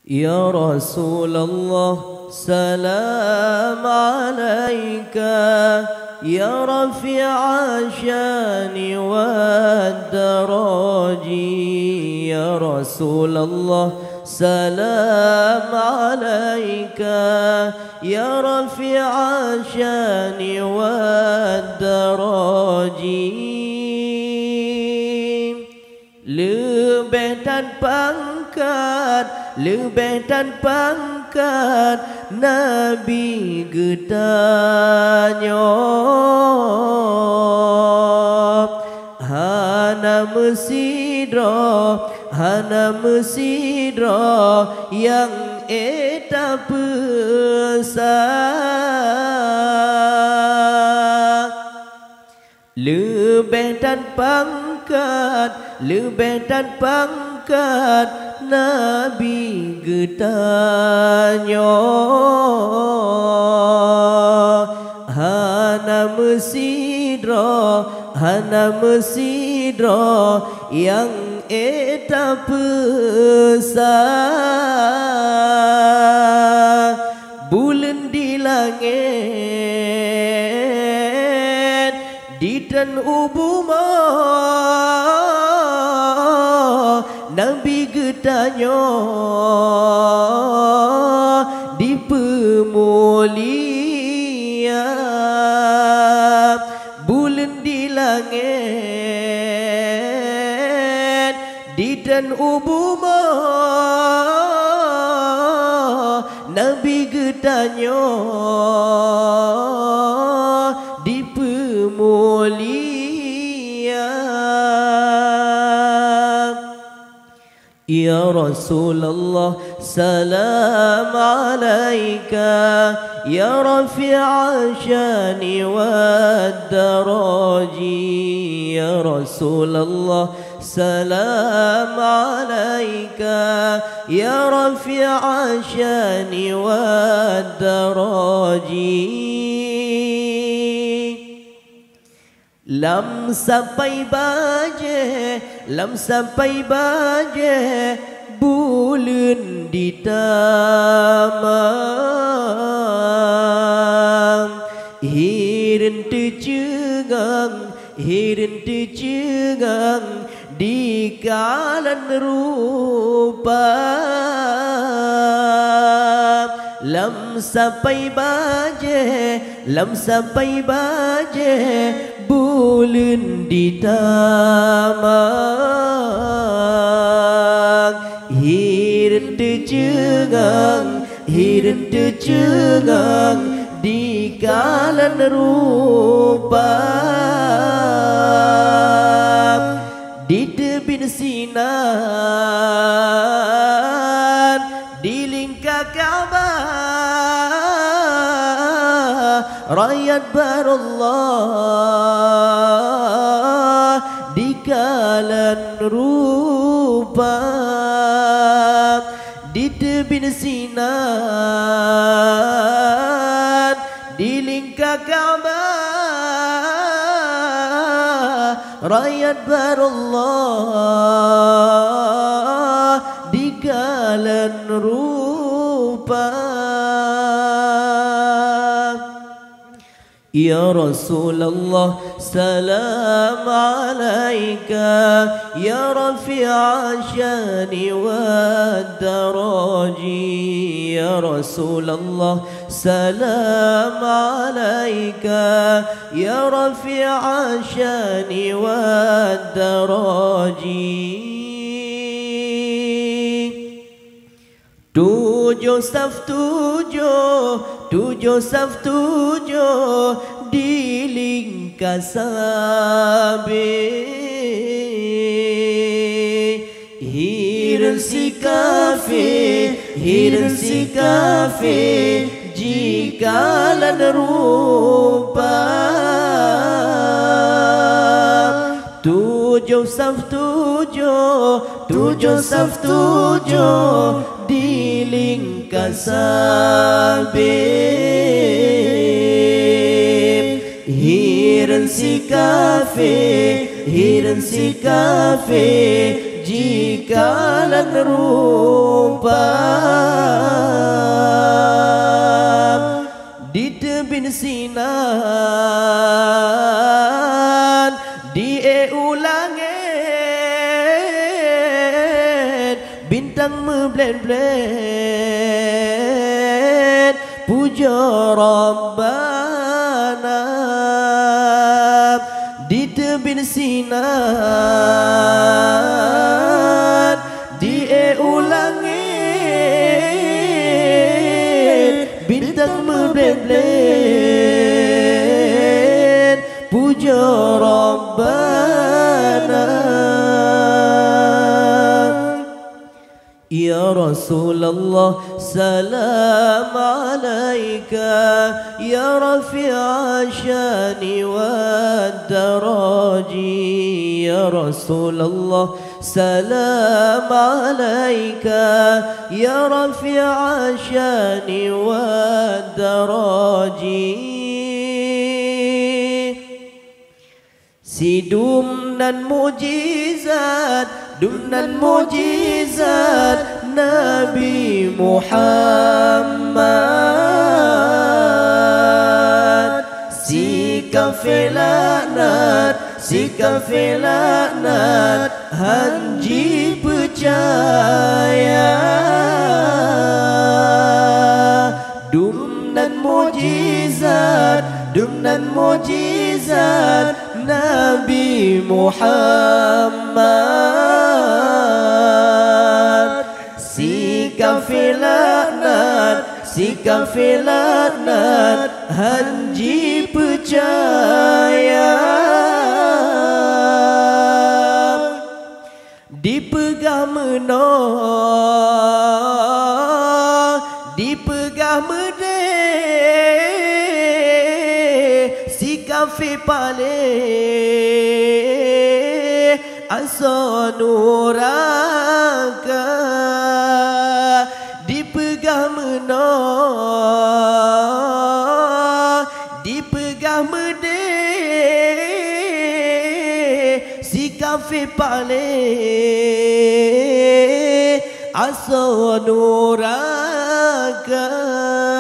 Ya Rasulullah, salam alaika ya rafi'a syani wa daraji. Ya Rasulullah, salam alaika ya rafi'a syani wa daraji. Lebih dan pangkat, lebih dan pangkat Nabi getanya. Hana mesidra yang eta pesan. Lebih dan pangkat, lebih dan pangkat Nabi getanya. Hana mesidra yang eta pesan. Bulan di langit di dan ubuma Nabi getanya di pemulia. Bulan di langit di dan ubuma Nabi getanya di pemulia. Ya Rasulullah, salam alaika ya rafi'a syani wa daraji. Ya Rasulullah, salam alaika ya rafi'a syani wa daraji. Lam sampai baje bulan di tamam. Hirin tercengang di kalan rupa. Lam sampai baje bulan di tamang. Hirin tercengang di kalan rupa. Di tebing sinar di lingkar Ka'bah rakyat barullah di kalan rupa. Di tebing sinar di lingkar Ka'bah rakyat barullah di kalan rupa. Ya Rasulullah, salam alaika ya rafi'a syani wa daraji. Ya Rasulullah, salam alaika ya rafi'a syani wa daraji. Tujuh saf tujuh di lingkar sabi. Hirin si kafe jikalan rupa. Tujuh saf tujuh di lingkar sabib. Hirin si kafe jikalan rupa. bin Sinan di ulangit bintang memblen-blen puja Rabbana di bin Sinan di ulangit bintang memblen-blen puja Rabbana. Ya Rasulullah salam alaika ya rafi'a syani wa daraji. Ya Rasulullah salam alaika ya rafi'a syani wa daraji. Si dumnan mujizat, dumnan mujizat Nabi Muhammad. Si kafilanat, si kafilanat Haji percaya. Dumnan mujizat, dumnan mujizat Nabi Muhammad. Si kafilanat, si kafilanat Haji percaya. Dipegang menor, dipegang medek, si kafir paling asa nuraka. Dipegang menor, dipegang medek, si kafir paling asa nuraka.